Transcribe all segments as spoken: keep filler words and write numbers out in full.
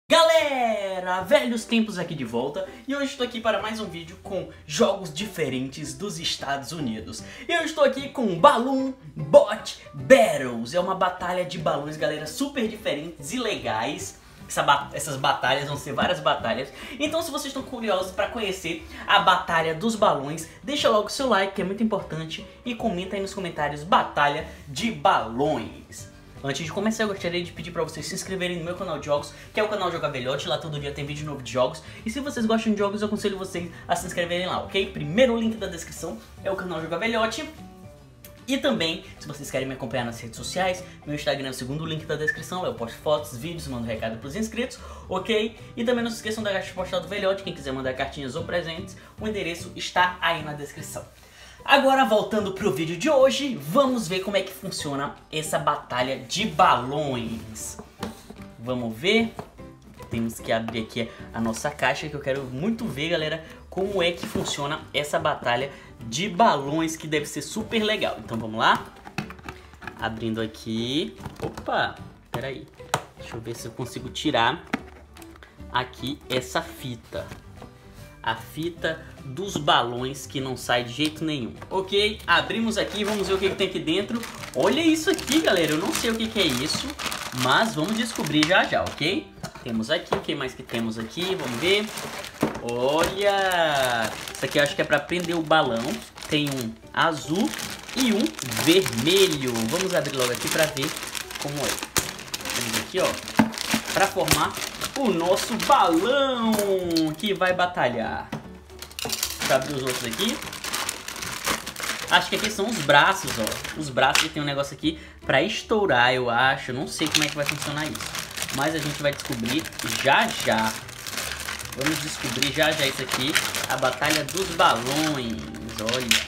Galera, velhos tempos aqui de volta e hoje estou aqui para mais um vídeo com jogos diferentes dos Estados Unidos. Eu estou aqui com Balloon Bot Battles, é uma batalha de balões, galera, super diferentes e legais. Essa ba essas batalhas vão ser várias batalhas, então se vocês estão curiosos para conhecer a batalha dos balões, deixa logo o seu like que é muito importante e comenta aí nos comentários batalha de balões. Antes de começar, eu gostaria de pedir para vocês se inscreverem no meu canal de jogos, que é o canal Joga Velhote. Lá todo dia tem vídeo novo de jogos. E se vocês gostam de jogos, eu aconselho vocês a se inscreverem lá, ok? Primeiro link da descrição é o canal Joga Velhote. E também, se vocês querem me acompanhar nas redes sociais, meu Instagram é o segundo link da descrição. Eu posto fotos, vídeos, mando recado para os inscritos, ok? E também não se esqueçam da caixa postal do Velhote. Quem quiser mandar cartinhas ou presentes, o endereço está aí na descrição. Agora, voltando pro vídeo de hoje, vamos ver como é que funciona essa batalha de balões. Vamos ver. Temos que abrir aqui a nossa caixa, que eu quero muito ver, galera, como é que funciona essa batalha de balões, que deve ser super legal. Então vamos lá. Abrindo aqui. Opa, peraí. Deixa eu ver se eu consigo tirar aqui essa fita. A fita dos balões que não sai de jeito nenhum. Ok, abrimos aqui, vamos ver o que, que tem aqui dentro. Olha isso aqui, galera, eu não sei o que, que é isso, mas vamos descobrir já já, ok? Temos aqui, o que mais que temos aqui, vamos ver. Olha, isso aqui eu acho que é para prender o balão. Tem um azul e um vermelho. Vamos abrir logo aqui para ver como é. Temos aqui, ó, para formar o nosso balão que vai batalhar. Deixa eu abrir os outros aqui. Acho que aqui são os braços, ó. Os braços que tem um negócio aqui pra estourar, eu acho. Não sei como é que vai funcionar isso, mas a gente vai descobrir já já. Vamos descobrir já já isso aqui. A batalha dos balões. Olha.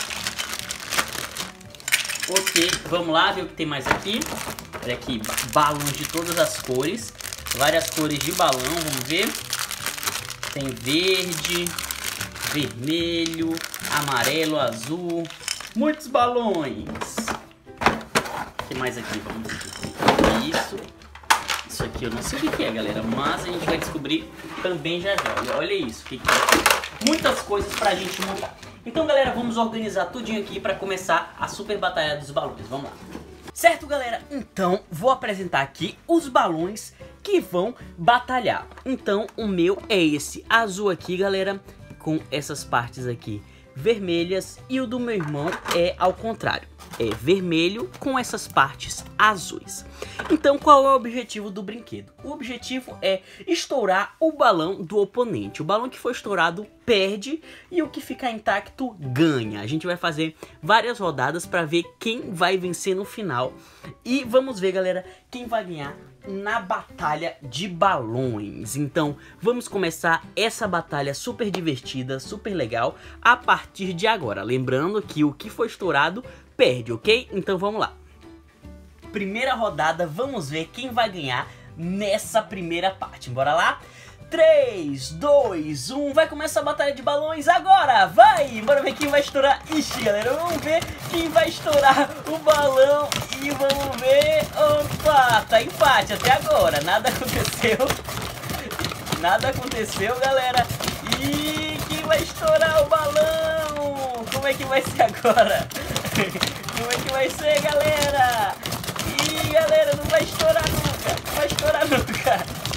Ok, vamos lá ver o que tem mais aqui. Olha aqui, balões de todas as cores. Várias cores de balão, vamos ver. Tem verde, vermelho, amarelo, azul. Muitos balões. O que mais aqui? Vamos ver. Isso. Isso aqui eu não sei o que é, galera, mas a gente vai descobrir também já já. Olha isso, o que é. Muitas coisas pra gente montar. Então, galera, vamos organizar tudinho aqui pra começar a super batalha dos balões. Vamos lá. Certo, galera? Então, vou apresentar aqui os balões que vão batalhar. Então, o meu é esse azul aqui, galera, com essas partes aqui vermelhas, e o do meu irmão é ao contrário, é vermelho com essas partes azuis. Então, qual é o objetivo do brinquedo? O objetivo é estourar o balão do oponente. O balão que for estourado perde e o que ficar intacto ganha. A gente vai fazer várias rodadas para ver quem vai vencer no final. E vamos ver, galera, quem vai ganhar na batalha de balões. Então, vamos começar essa batalha super divertida, super legal, a partir de agora. Lembrando que o que for estourado perde, ok? Então vamos lá. Primeira rodada, vamos ver quem vai ganhar nessa primeira parte. Bora lá? três, dois, um, vai começar a batalha de balões agora, vai! Bora ver quem vai estourar. Ixi, galera, vamos ver quem vai estourar o balão e vamos ver. Opa, tá empate até agora, nada aconteceu. Nada aconteceu, galera. E quem vai estourar o balão? Como é que vai ser agora? Como é que vai ser, galera? Ih, galera, não vai estourar nunca, não vai estourar nunca.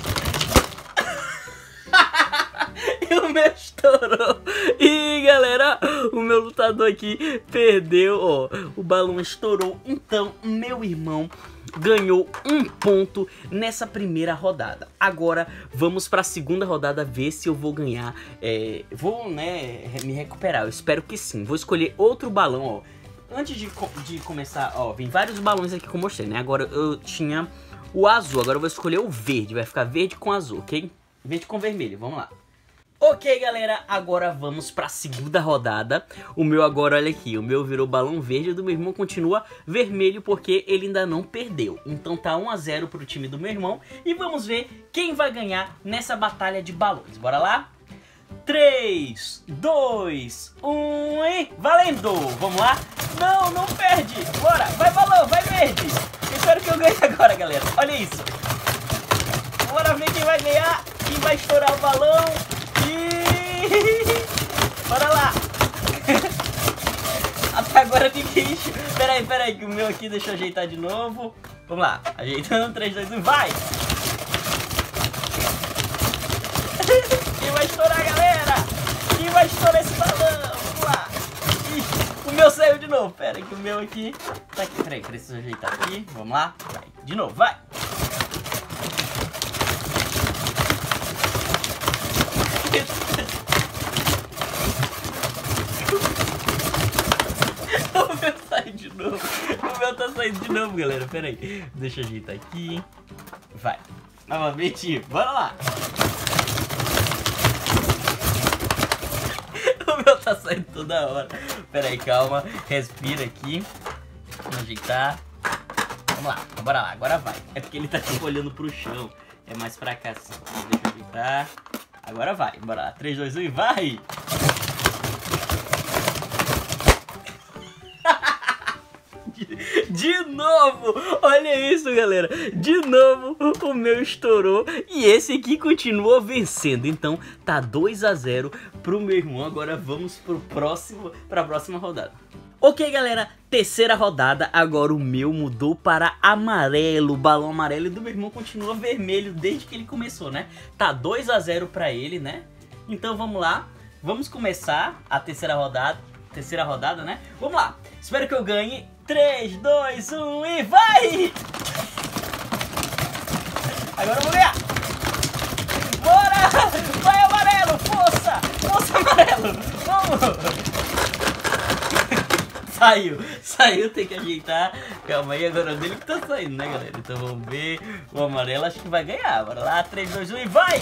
E o meu estourou. E galera, o meu lutador aqui perdeu, ó. O balão estourou. Então, meu irmão ganhou um ponto nessa primeira rodada. Agora, vamos para a segunda rodada ver se eu vou ganhar. É, vou, né, me recuperar. Eu espero que sim. Vou escolher outro balão, ó. Antes de, de começar, ó, vem vários balões aqui que eu mostrei, né? Agora eu tinha o azul. Agora eu vou escolher o verde. Vai ficar verde com azul, ok? Verde com vermelho. Vamos lá. Ok, galera, agora vamos para a segunda rodada. O meu agora, olha aqui, o meu virou balão verde, o do meu irmão continua vermelho porque ele ainda não perdeu. Então tá um a zero pro time do meu irmão e vamos ver quem vai ganhar nessa batalha de balões. Bora lá? três, dois, um e valendo! Vamos lá? Não, não perde! Bora! Vai balão, vai verde! Eu espero que eu ganhe agora, galera. Olha isso! Bora ver quem vai ganhar! vai estourar o balão? E... bora lá. Até agora ninguém... Pera aí, pera aí, que o meu aqui, deixa eu ajeitar de novo. Vamos lá, ajeitando, três, dois, um, vai! Quem vai estourar, galera? Quem vai estourar esse balão? Vamos lá! Ih, o meu saiu de novo, pera aí, que o meu aqui... Tá aqui, peraí, preciso ajeitar aqui. Vamos lá, vai, de novo, vai! O meu saiu de novo. O meu tá saindo de novo, galera. Pera aí. Deixa eu ajeitar aqui. Vai. Novamente. Bora lá. O meu tá saindo toda hora. Pera aí, calma. Respira aqui. Vamos ajeitar. Vamos lá. Bora lá. Agora vai. É porque ele tá tipo olhando pro chão. É mais pra cá assim. Deixa eu ajeitar. Agora vai. Bora lá. três, dois, um e vai! De novo, olha isso, galera. De novo o meu estourou e esse aqui continua vencendo. Então tá dois a zero pro meu irmão. Agora vamos pro próximo, pra próxima rodada. Ok, galera, terceira rodada. Agora o meu mudou para amarelo, balão amarelo, e do meu irmão continua vermelho desde que ele começou, né? Tá dois a zero pra ele, né? Então vamos lá, vamos começar a terceira rodada. Terceira rodada, né? Vamos lá, espero que eu ganhe. três, dois, um e vai! Agora eu vou ganhar! Bora! Vai, amarelo! Força! Força, amarelo! Vamos! Saiu! Saiu, tem que ajeitar. Calma aí, agora é o dele que tá saindo, né, galera? Então vamos ver. O amarelo acho que vai ganhar. Bora lá, três, dois, um e vai!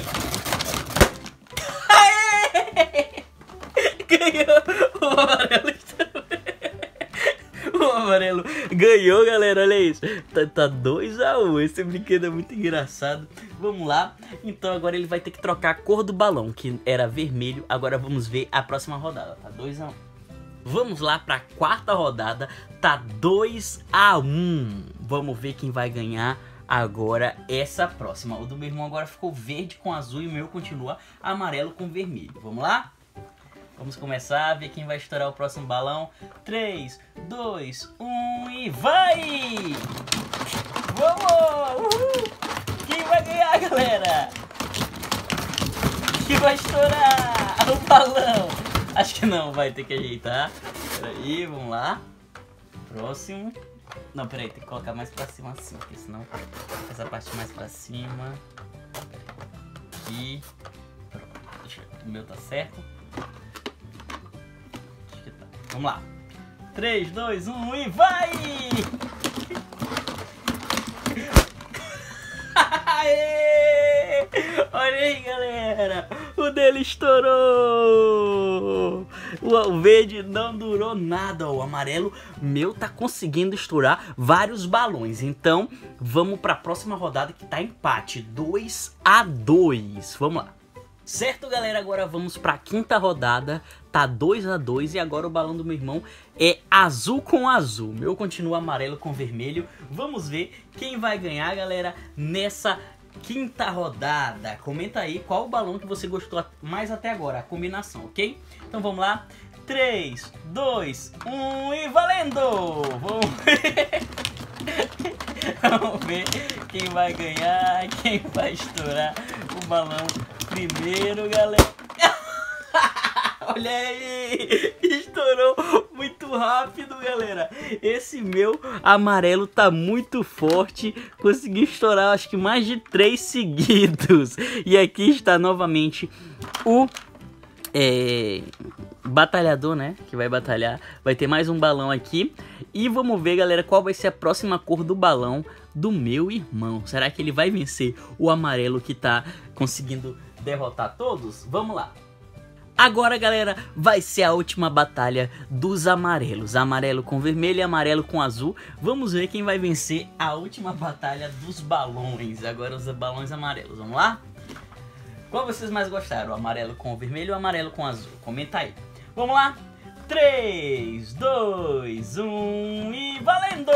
Aê! Ganhou! O amarelo está... O amarelo ganhou, galera, olha isso. Tá dois a um, esse brinquedo é muito engraçado. Vamos lá, então agora ele vai ter que trocar a cor do balão, que era vermelho. Agora vamos ver a próxima rodada, tá dois a um. Vamos lá pra quarta rodada, tá dois a um. Vamos ver quem vai ganhar agora essa próxima. O do meu irmão agora ficou verde com azul e o meu continua amarelo com vermelho. Vamos lá? Vamos começar a ver quem vai estourar o próximo balão. três, dois, um e vai! Vamos! Uhul! Quem vai ganhar, galera? Quem vai estourar o balão? Acho que não, vai ter que ajeitar. Peraí, vamos lá. Próximo. Não, peraí, tem que colocar mais pra cima assim, porque senão essa parte mais pra cima. Aqui. Pronto. Deixa eu ver. O meu tá certo. Vamos lá. três, dois, um e vai! Aê! Olha aí, galera. O dele estourou. O verde não durou nada. O amarelo meu tá conseguindo estourar vários balões. Então, vamos para a próxima rodada que tá empate. dois a dois. Vamos lá. Certo, galera, agora vamos para a quinta rodada, tá dois a dois e agora o balão do meu irmão é azul com azul, o meu continua amarelo com vermelho. Vamos ver quem vai ganhar, galera, nessa quinta rodada. Comenta aí qual o balão que você gostou mais até agora, a combinação, ok? Então vamos lá, três, dois, um e valendo! Vamos ver, vamos ver quem vai ganhar, quem vai estourar o balão primeiro, galera. Olha aí, estourou muito rápido, galera. Esse meu amarelo tá muito forte, consegui estourar acho que mais de três seguidos. E aqui está novamente o é, batalhador, né, que vai batalhar. Vai ter mais um balão aqui. E vamos ver, galera, qual vai ser a próxima cor do balão do meu irmão. Será que ele vai vencer o amarelo que tá conseguindo derrotar todos? Vamos lá. Agora, galera, vai ser a última batalha dos amarelos. Amarelo com vermelho e amarelo com azul. Vamos ver quem vai vencer a última batalha dos balões. Agora os balões amarelos. Vamos lá? Qual vocês mais gostaram? O amarelo com o vermelho ou o amarelo com azul? Comenta aí. Vamos lá? três, dois, um e valendo!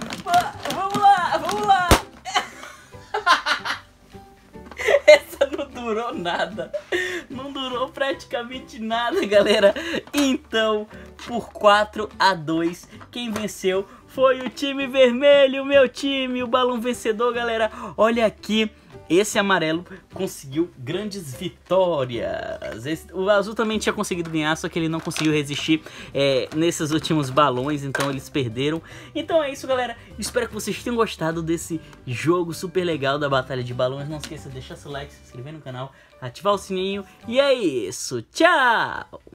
Vamos lá, vamos lá! Essa não durou nada. Não durou praticamente nada, galera. Então, por quatro a dois, quem venceu foi o time vermelho, meu time, o balão vencedor, galera. Olha aqui, esse amarelo conseguiu grandes vitórias. Esse, o azul também tinha conseguido ganhar, só que ele não conseguiu resistir é, nesses últimos balões, então eles perderam. Então é isso, galera. Espero que vocês tenham gostado desse jogo super legal da Batalha de Balões. Não esqueça de deixar seu like, se inscrever no canal, ativar o sininho. E é isso, tchau!